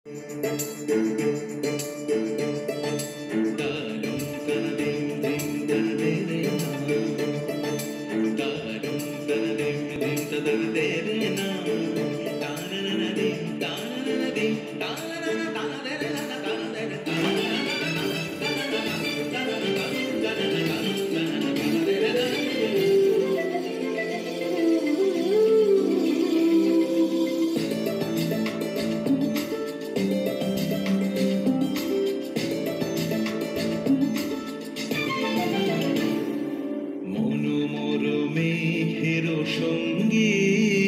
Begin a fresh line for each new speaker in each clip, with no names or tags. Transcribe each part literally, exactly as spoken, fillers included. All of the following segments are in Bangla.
মেঘেরো সঙ্গী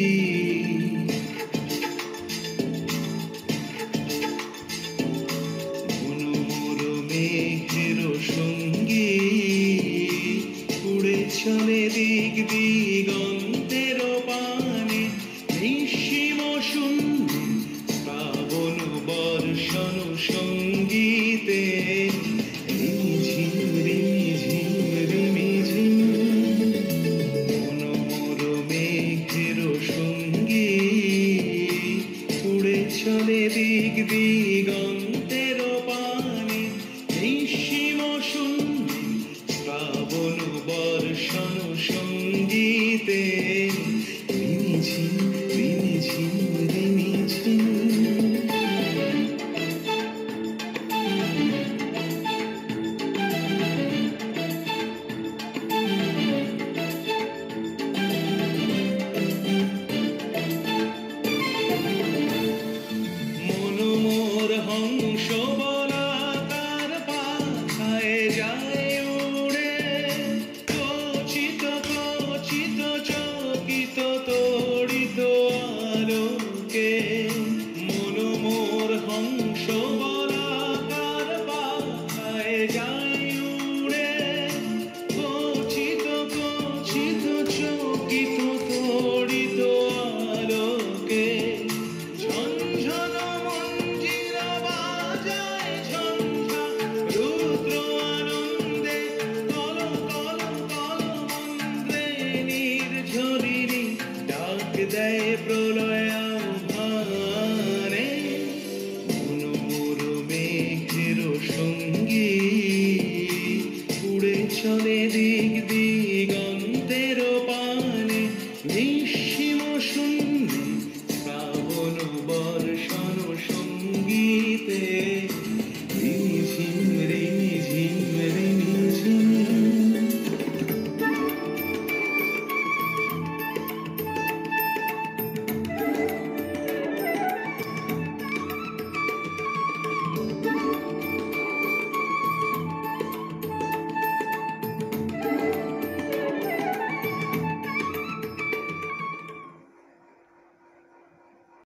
মনোমর মেঘেরো সঙ্গী উড়ে চলে দিক দিগন্তের পানে নিঃসীম শূন্য শ্রাবণ বর্ষণ সঙ্গীতে রিমঝিম রিমঝিম রিমঝিম মনোমর মেঘেরো সঙ্গী উড়ে চলে দিক দিগন্তের পানে নিঃসীম শূন্য শ্রাবণ বর্ষণ সঙ্গীতে রিমঝিম রিমঝিম রিমঝিম। মনোমর হংস বলা তার পাছায় যায় উড়ে কচিত কচিত চকিত তড়িত আলোকে মনোমর হংস